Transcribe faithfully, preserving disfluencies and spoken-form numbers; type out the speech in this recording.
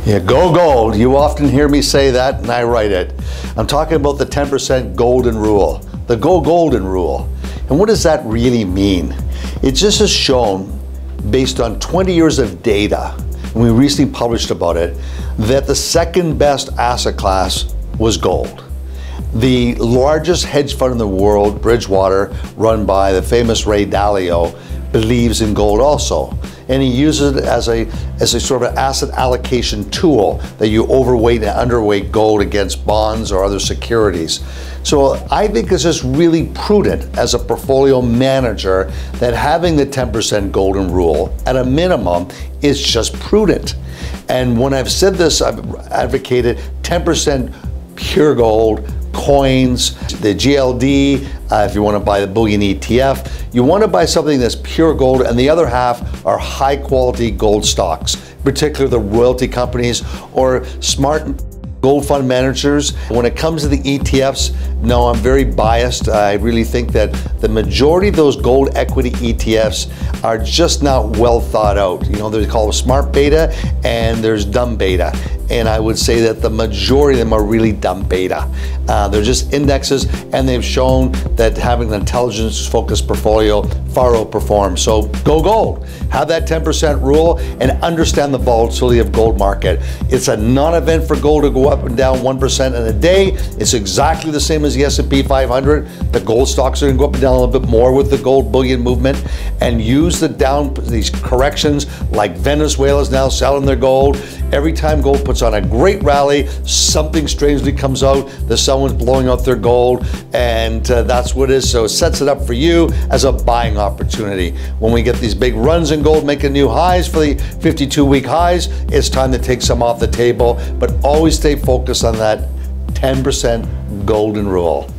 Yeah, go gold. You often hear me say that, and I write it. I'm talking about the ten percent golden rule, the go golden rule. And what does that really mean? It just has shown, based on twenty years of data, and we recently published about it, that the second best asset class was gold. The largest hedge fund in the world, Bridgewater, run by the famous Ray Dalio, believes in gold also. And he uses it as a, as a sort of an asset allocation tool that you overweight and underweight gold against bonds or other securities. So I think it's just really prudent as a portfolio manager that having the ten percent golden rule at a minimum is just prudent. And when I've said this, I've advocated ten percent pure gold, coins, the G L D, uh, if you want to buy the bullion E T F, you want to buy something that's pure gold, and the other half are high quality gold stocks, particularly the royalty companies or smart gold fund managers. When it comes to the E T Fs, no, I'm very biased. I really think that the majority of those gold equity E T Fs are just not well thought out. You know, they're called smart beta and there's dumb beta. And I would say that the majority of them are really dumb beta. Uh, they're just indexes, and they've shown that having an intelligence-focused portfolio far outperforms. So go gold. Have that ten percent rule and understand the volatility of gold market. It's a non-event for gold to go up and down one percent in a day. It's exactly the same as the S and P five hundred. The gold stocks are going to go up and down a little bit more with the gold bullion movement, and use the down, these corrections, like Venezuela's now selling their gold. Every time gold puts on a great rally, something strangely comes out that someone's blowing out their gold, and uh, that's what it is. So it sets it up for you as a buying opportunity. When we get these big runs in gold making new highs for the fifty-two week highs, it's time to take some off the table, but always stay focused on that ten percent golden rule.